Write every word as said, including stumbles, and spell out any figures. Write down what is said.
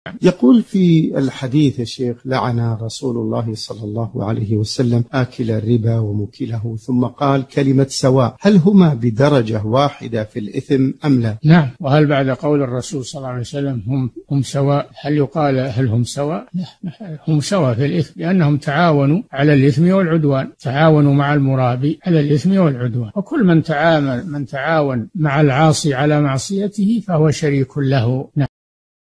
يقول في الحديث يا شيخ: لعن رسول الله صلى الله عليه وسلم آكل الربا وموكله، ثم قال كلمة سواء، هل هما بدرجة واحدة في الإثم أم لا؟ نعم. وهل بعد قول الرسول صلى الله عليه وسلم هم, هم سواء، هل يقال هل هم سواء؟ لا، هم سواء في الإثم، لأنهم تعاونوا على الإثم والعدوان، تعاونوا مع المرابي على الإثم والعدوان، وكل من تعامل من تعاون مع العاصي على معصيته فهو شريك له. نعم.